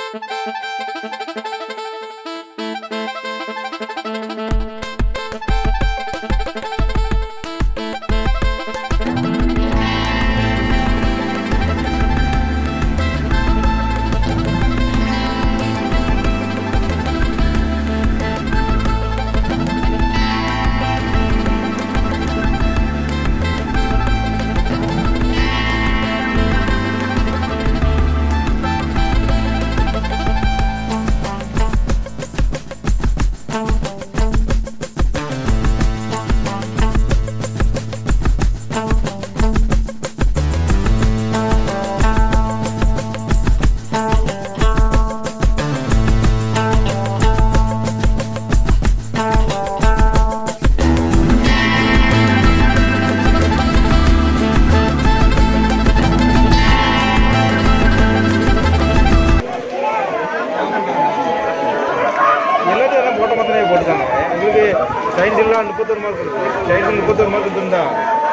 Science எல்லாம் 31 mark இருக்கு. Science 31 mark இருந்தா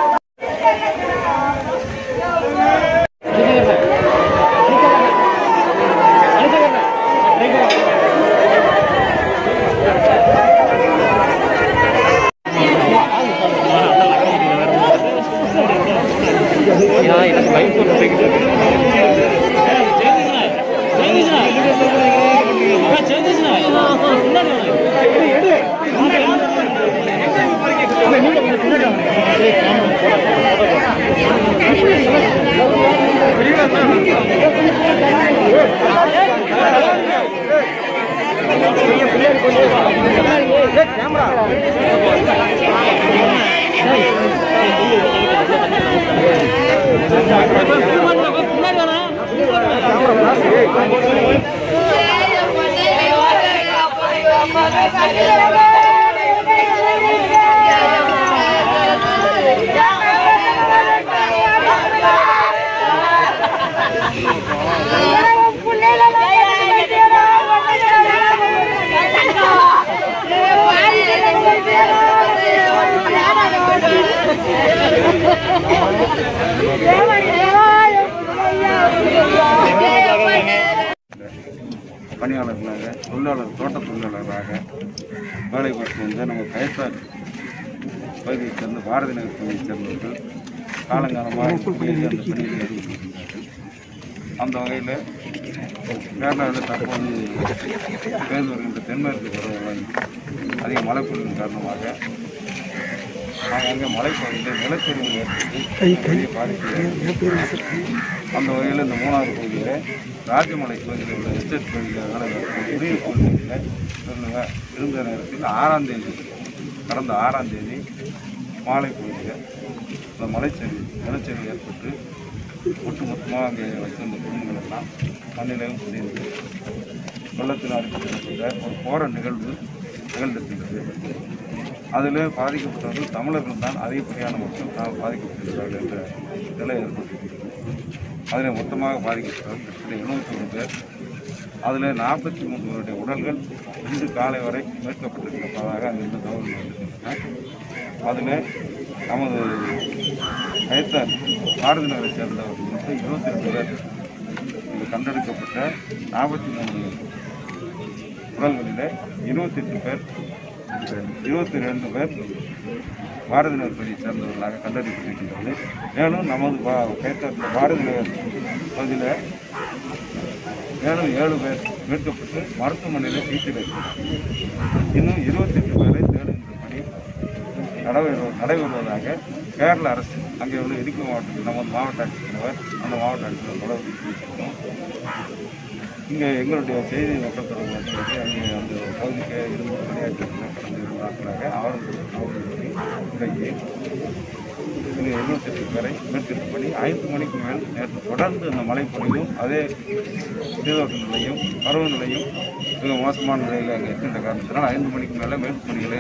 பணியாளர்களாக தொழிலாளர் தோட்ட தொழிலாளர்களாக வேலை பார்த்து வந்த நம்ம கயத்தார் பகுதியைச் சேர்ந்த பாரதி நகர் பகுதியைச் சேர்ந்தவர்கள் காலங்காலமாக அந்த பணியில் ஈடுபட்டிருக்கிறார்கள். அந்த வகையில் கேரளாவில் தற்போது பெய்து வருகின்ற தென்மேற்கு பருவமழை அதிக மழை பொழிவின் காரணமாக அங்கே மலைப்பகுதியில் நிலச்சரிவு ஏற்பட்டு பாதிப்பு. அந்த வகையில் இந்த 3வது பகுதியில் ராஜமலை பகுதியில் உள்ள எஸ்டேட் பகுதியில் வேலை உரிய பகுதியில் இருந்த நேரத்தில் 6ஆம் தேதி கடந்த 6ஆம் தேதி மாலை பகுதியில் இந்த நிலச்சரிவு ஏற்பட்டு ஒட்டுமொத்தமாக அங்கே வைத்திருந்த குடும்பங்கள் எல்லாம் மண்ணிலையும் புரிந்து வெள்ளத்தில் அடிக்கப்பட்ட ஒரு போர நிகழ்வு நிகழ்ந்திருக்கிறது. அதில் பாதிக்கப்பட்டவர்கள் தமிழர்கள் தான் அதிகப்படியான மக்கள் பாதிக்கப்பட்டிருக்கிறார்கள் என்ற நிலை ஏற்பட்டிருக்கிறது. அதில் மொத்தமாக பாதிக்கப்பட்டவர்கள் 71 பேர். அதில் 43 பேருடைய உடல்கள் இன்று காலை வரை மீட்கப்பட்டிருப்பதாக அங்கிருந்து தகவல் வந்திருக்கின்றன. அதில் நமது கயத்தார் பாரதி நகரை சேர்ந்தவர்கள் 22 பேர் கண்டெடுக்கப்பட்ட 43 உடல்களில் 22 பேர் 22 பேர் பாரதி நகர் பகுதியை சேர்ந்தவர்களாக கண்டறியப்பட்டிருக்கின்றது. மேலும் நமது கயத்தார் பாரதி நகர் பகுதியில் மேலும் 7 பேர் மீட்கப்பட்டு மருத்துவமனையில் சிகிச்சை அளிக்கிறார்கள். இன்னும் 28 பேரை தேடுகின்ற பணி நடைபெறுவதாக கேரள அரசு அங்கே உள்ள இடுக்கி மாவட்டத்தில் நமது மாவட்ட ஆட்சித்தலைவர் அந்த மாவட்ட ஆட்சித்தலைவர் தொடர்பு தெரிவித்திருக்கிறோம். இங்கே எங்களுடைய செய்தி மக்கள் தொடர்பு அங்கே அந்த பகுதிக்கு இருந்து பணியாற்றியிருக்கிற கடந்த 2 நாட்களாக அவர்களுக்கு இன்றைக்கு 78 பேரை மீட்கின்ற பணி 5 மணிக்கு மேல் நேற்று தொடர்ந்து அந்த மழை பொழிவும் அதே நீரோட்ட நிலையும் பருவநிலையும் மிக மோசமான நிலையில் அங்கே இருக்கின்ற காரணத்தினால் 5 மணிக்கு மேலே மீட்பு பணிகளை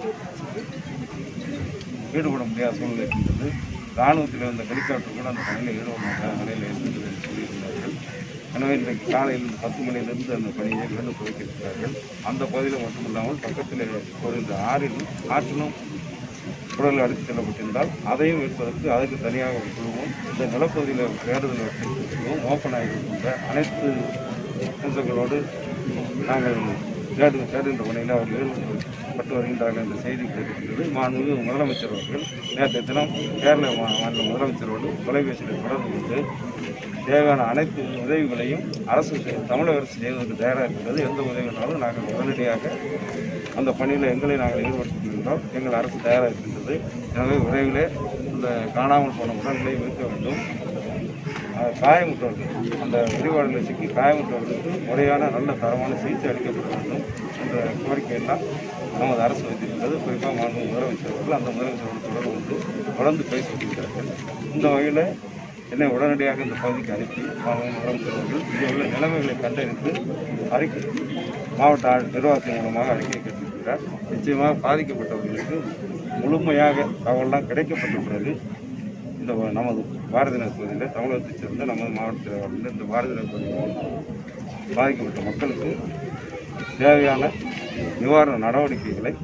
ஈடுபட முடியாத சூழ்நிலை இருக்கின்றது. இராணுவத்தில் இருந்த ஹெலிகாப்டர் கூட அந்த பணியில் ஈடுபட முடியாத நிலையில் இருக்கின்றது என்று சொல்லியிருக்கிறார்கள். எனவே இன்றைக்கு காலையில் 10 மணியிலிருந்து அந்த பணியை மீண்டும் துவக்கியிருக்கிறார்கள். அந்த பகுதியில் மட்டுமில்லாமல் பக்கத்தில் ஒரு ஆற்றிலும் உடல் அடித்துச் செல்லப்பட்டிருந்தால் அதையும் மீட்பதற்கு அதுக்கு தனியாக ஒரு குழுவும் இந்த நிலப்பகுதியில் தேடுதல் குழுவும் ஓப்பன் ஆகியிருக்கின்ற அனைத்து அம்சங்களோடு நாங்கள் தேடுகின்ற பணியில் அவர்கள் பட்டு வருகின்றார்கள் என்ற செய்தி கிடைக்கின்றது. மாண்புமிகு முதலமைச்சர் அவர்கள் நேற்றைய தினம் கேரள மாநில முதலமைச்சரோடு தொலைபேசியில் தொடர்பு கொண்டு தேவையான அனைத்து உதவிகளையும் தமிழக அரசு செய்வதற்கு தயாராக இருக்கின்றது. எந்த உதவினாலும் நாங்கள் உடனடியாக அந்த பணியில் எங்களை நாங்கள் ஈடுபடுத்துகின்றோம். எங்கள் அரசு தயாராக இருக்கின்றது. எனவே விரைவிலே இந்த காணாமல் போன உடல்களை மீட்க வேண்டும். காயமுற்றவர்கள் அந்த விரிவாடுகளை சிக்கி காயமுற்றவர்களுக்கு முறையான நல்ல தரமான சிகிச்சை அளிக்கப்பட வேண்டும் என்ற கோரிக்கையெல்லாம் நமது அரசு வைத்திருக்கிறது. குறிப்பாக மாண்புமிகு முதலமைச்சர் அவர்கள் அந்த முதலமைச்சரோடு தொடர்ந்து பேசி வருகிறார்கள். இந்த வகையில் என்னை உடனடியாக இந்த பகுதிக்கு அனுப்பி மாண்புமிகு முதலமைச்சர் அவர்கள் இங்கே உள்ள நிலைமைகளை கண்டறிந்து அறிக்கை மாவட்ட நிர்வாகத்தின் மூலமாக அறிக்கை கேட்டிருக்கிறார். நிச்சயமாக பாதிக்கப்பட்டவர்களுக்கு முழுமையாக தகவலாம் கிடைக்கப்பட்ட பிறகு இந்த நமது பாரதி நகர் பகுதியில் தமிழகத்தைச் சேர்ந்த நமது மாவட்டத்தில் வாழ்ந்த இந்த பாரதி நகர் பகுதியில் பாதிக்கப்பட்ட மக்களுக்கு தேவையான நிவாரண நடவடிக்கைகளை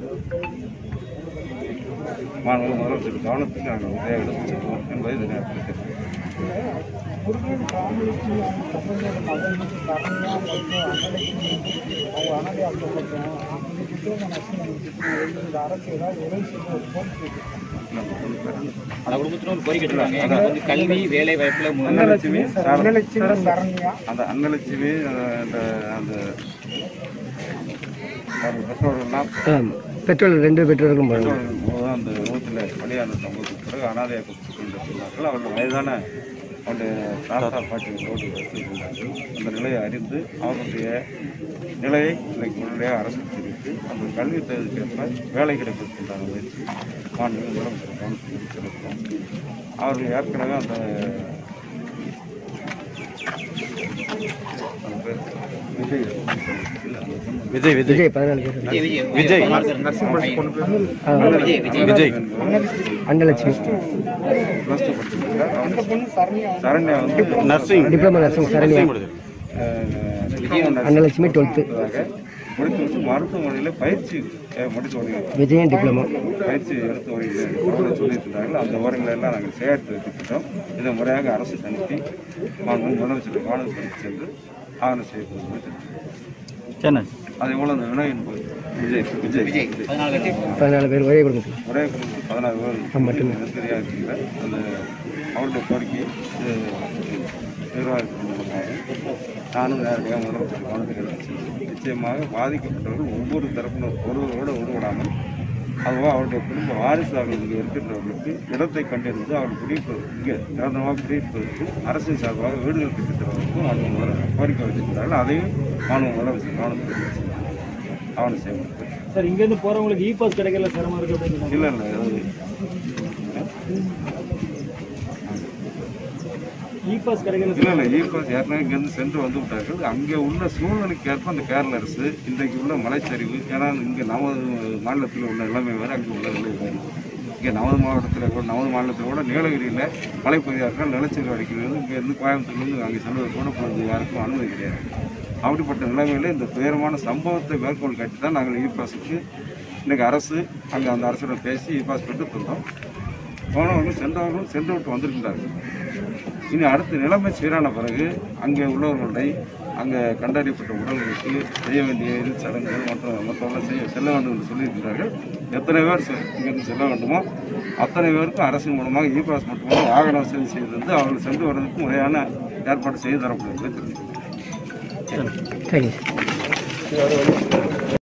மாண்புமிகு முதலமைச்சர் கவனத்துக்கு நாங்கள் உதவியாக எடுத்து செல்வோம் என்பதை இந்த நேரத்தில் தெரிவிக்கிறேன். கல்வி வேலை வாய்ப்புல அன்னலட்சுமி அந்த அன்னலட்சுமி அந்த பெற்றோர்கள் 2 பெற்றோர்களும் அந்த விபத்தில் பலியான சம்பவத்துக்கு பிறகு அனாதையாக கொண்டிருக்கிறார்கள். அவர்கள் வயதான அவருடைய தாத்தா பாட்டிகளோடு வசிக்கின்றார்கள். அந்த நிலையை அறிந்து அவர்களுடைய நிலையை இன்றைக்கு உடனடியாக அரசு தெரிவித்து அந்த கல்வி தேவைக்கேற்ப வேலை கிடைப்பதற்குண்டான முயற்சி மாண்புமிகு முதலமைச்சர் கவனத்தில் செலுத்தும். அவர்கள் ஏற்கனவே அந்த விஜய் விஜய் 14 பேர் விஜய் அன்னலட்சுமி +2 படிச்சிருக்கார். சரண்யா வந்து nursing diploma nursing Saranya Annalakshmi 12th முடித்து மருத்துவமனையில் பயிற்சி முடித்து வருகிறார். விஜயன் டிப்ளமா பயிற்சி எடுத்து வருகிறார்கள் சொல்லியிருக்கிறார்கள். அந்த விவரங்களை எல்லாம் நாங்கள் சேகரித்து வைத்திருக்கிறோம். இதை முறையாக அரசு அனுப்பி முதலமைச்சர் கவனத்துக்கு சென்று ஆவணம் செய்யப்படுகிறது. அதே போல அந்த வினயன் விஜய் 14 பேர் ஒரே குடும்பத்தில் ஒரே குடும்பத்தில் 16 பேர் மட்டுமே நெருக்கடியாக இருக்கின்ற அந்த அவருடைய கோரிக்கை நிர்வாகத்தின் மூலமாக நானும் நேரடியாக முதலமைச்சர் கவனத்துக்கு எடுத்து சென்று நிச்சயமாக பாதிக்கப்பட்டவர்கள் ஒவ்வொரு தரப்பினர் ஒருவரோடு உருவிடாமல் அதுவாக அவருடைய குடும்ப வாரிசுகள் இங்கே இருக்கின்றவர்களுக்கு இடத்தை கண்டறிந்து அவர்கள் குடியிருப்பதற்கு இங்கே நிரந்தரமாக குடியிருப்பதற்கு அரசின் சார்பாக வீடுகள் கட்டித்தருவதற்கும் மாண்புமிகு கோரிக்கை வைத்திருக்கிறார்கள். அதையும் மாண்புமிகு முதலமைச்சர் கவனத்துக்கு ஆவணம் செய்யப்பட்டு சார் இங்கேருந்து போகிறவங்களுக்கு இ-பாஸ் கிடைக்கல சிரமம் இருக்குது. இல்லை இ-பாஸ் கிடைக்கல. இல்லை இ-பாஸ் ஏற்கனவே இங்கேருந்து சென்று வந்து விட்டார்கள். அங்கே உள்ள சூழ்நிலைக்கு ஏற்ப அந்த கேரள அரசு இன்றைக்கு உள்ள மலைச்சரிவு, ஏன்னா இங்கே நமது மாநிலத்தில் உள்ள நிலைமை வேறு, அங்கே உள்ள நிலை வேறு. இங்கே நமது மாவட்டத்தில் கூட நமது மாநிலத்தில் கூட நீலகிரியில் மலைப்பகுதியார்கள் நிலச்சரிவு அடிக்கிறது. இங்கேருந்து கோயம்புத்தூர்லேருந்து அங்கே செல்வது கூட பொழுது யாருக்கும் அனுமதி கிடையாது. அப்படிப்பட்ட நிலைமையில் இந்த துயரமான சம்பவத்தை மேற்கோள் காட்டி தான் நாங்கள் இ-பாஸுக்கு இன்றைக்கி அரசு அங்கே அந்த அரசுடன் பேசி இ-பாஸ் பெற்று தந்தோம். போனவர்களும் சென்றவர்களும் சென்று விட்டு வந்திருக்கின்றார்கள். இனி அடுத்த நிலைமை சீரான பிறகு அங்கே உள்ளவர்களை அங்கே கண்டறியப்பட்ட உடல்களுக்கு செய்ய வேண்டிய சடங்குகள் மற்றவர்கள் செல்ல வேண்டும் என்று சொல்லியிருக்கிறார்கள். எத்தனை பேர் இங்கிருந்து செல்ல வேண்டுமோ அத்தனை பேருக்கும் அரசின் மூலமாக இ-பாஸ் மட்டுமே வாகன வசதி செய்திருந்து அவர்கள் சென்று வருவதற்கு முறையான ஏற்பாடு செய்து தரப்படுகிறது. தேங்க்யூ.